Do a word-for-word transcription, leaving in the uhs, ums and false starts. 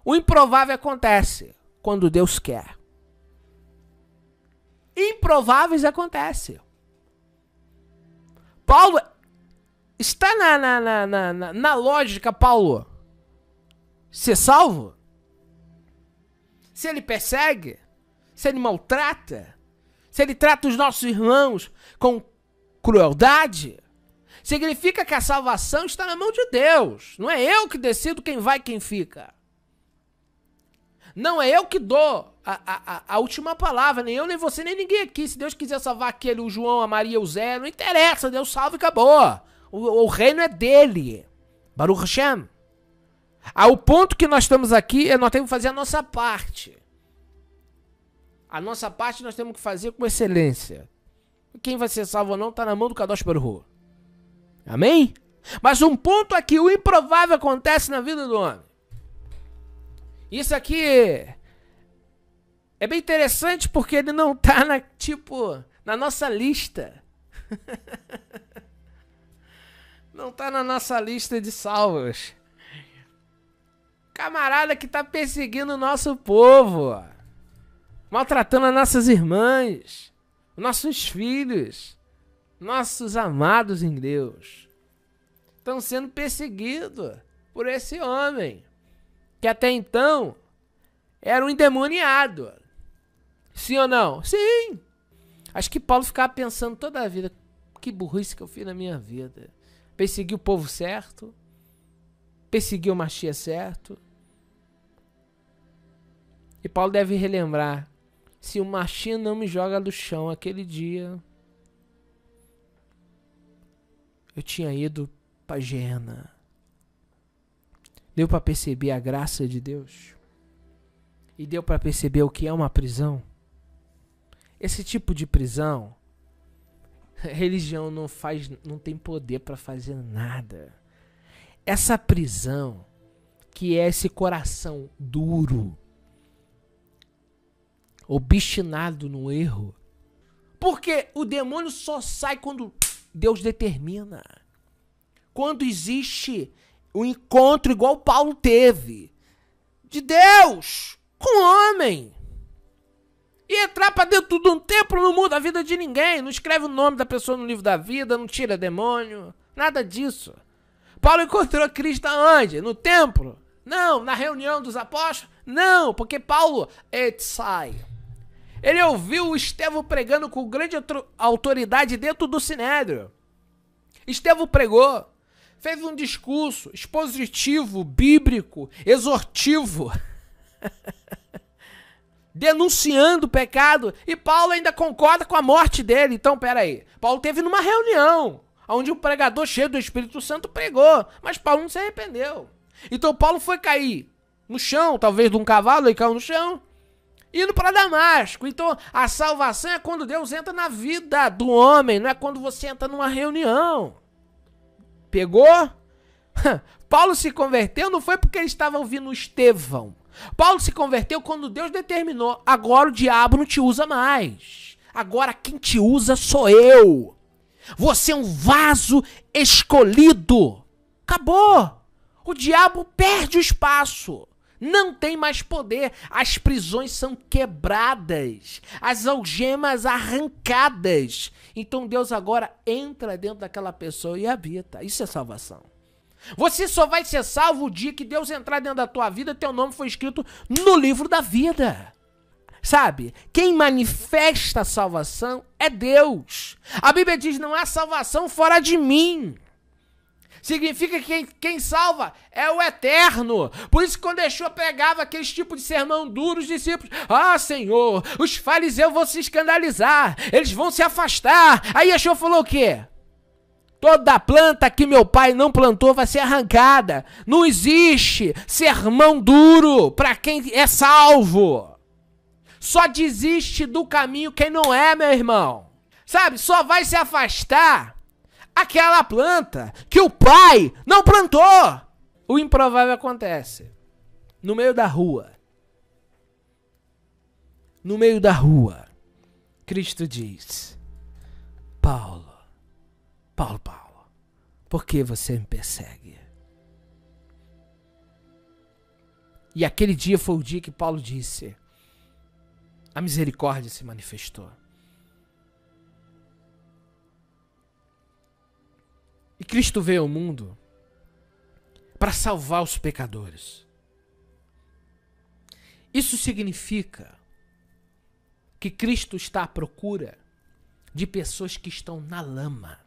O improvável acontece quando Deus quer. Improváveis acontecem. Paulo está na, na, na, na, na, na lógica, Paulo, ser salvo? Se ele persegue, se ele maltrata, se ele trata os nossos irmãos com crueldade, significa que a salvação está na mão de Deus. Não é eu que decido quem vai e quem fica. Não é eu que dou a, a, a última palavra, nem eu, nem você, nem ninguém aqui. Se Deus quiser salvar aquele, o João, a Maria, o Zé, não interessa, Deus salva e acabou. O, o reino é dele. Baruch Hashem. Ah, o ponto que nós estamos aqui é nós temos que fazer a nossa parte. A nossa parte nós temos que fazer com excelência. Quem vai ser salvo ou não está na mão do Kadosh Baruch Hu. Amém? Mas um ponto aqui, o improvável acontece na vida do homem. Isso aqui é bem interessante porque ele não está na, tipo, na nossa lista. Não está na nossa lista de salvos. Camarada que está perseguindo o nosso povo, maltratando as nossas irmãs, nossos filhos, nossos amados em Deus. Estão sendo perseguidos por esse homem, que até então era um endemoniado. Sim ou não? Sim. Acho que Paulo ficava pensando toda a vida, que burrice que eu fiz na minha vida. Persegui o povo certo, persegui o Mashiach certo. E Paulo deve relembrar, se o Mashiach não me joga do chão aquele dia, eu tinha ido para Geena. Deu para perceber a graça de Deus? E deu para perceber o que é uma prisão? Esse tipo de prisão, a religião não faz, não tem poder para fazer nada. Essa prisão, que é esse coração duro, obstinado no erro, porque o demônio só sai quando Deus determina. Quando existe um encontro igual Paulo teve, de Deus com o homem. E entrar para dentro de um templo não muda a vida de ninguém. Não escreve o nome da pessoa no livro da vida, não tira demônio, nada disso. Paulo encontrou Cristo aonde? No templo? Não. Na reunião dos apóstolos? Não, porque Paulo sai. Ele ouviu o Estevão pregando com grande autoridade dentro do Sinédrio. Estevão pregou, fez um discurso expositivo, bíblico, exortivo, denunciando o pecado, e Paulo ainda concorda com a morte dele. Então, peraí, Paulo teve numa reunião, onde o pregador cheio do Espírito Santo pregou, mas Paulo não se arrependeu. Então Paulo foi cair no chão, talvez de um cavalo, ele caiu no chão, indo para Damasco. Então a salvação é quando Deus entra na vida do homem, não é quando você entra numa reunião. Pegou? Paulo se converteu não foi porque ele estava ouvindo Estevão. Paulo se converteu quando Deus determinou, agora o diabo não te usa mais. Agora quem te usa sou eu. Você é um vaso escolhido. Acabou. O diabo perde o espaço. Não tem mais poder. As prisões são quebradas. As algemas arrancadas. Então Deus agora entra dentro daquela pessoa e habita. Isso é salvação. Você só vai ser salvo o dia que Deus entrar dentro da tua vida, teu nome foi escrito no livro da vida. Sabe? Quem manifesta a salvação é Deus. A Bíblia diz, não há salvação fora de mim. Significa que quem, quem salva é o Eterno. Por isso que quando Yeshua pregava aqueles tipos de sermão duro, os discípulos, ah, Senhor, os fariseus vão se escandalizar, eles vão se afastar. Aí Yeshua falou o quê? Toda planta que meu pai não plantou vai ser arrancada. Não existe sermão duro para quem é salvo. Só desiste do caminho quem não é, meu irmão. Sabe, só vai se afastar aquela planta que o pai não plantou. O improvável acontece no meio da rua. No meio da rua, Cristo diz, Paulo, Paulo, Paulo, por que você me persegue? E aquele dia foi o dia que Paulo disse: a misericórdia se manifestou. E Cristo veio ao mundo para salvar os pecadores. Isso significa que Cristo está à procura de pessoas que estão na lama.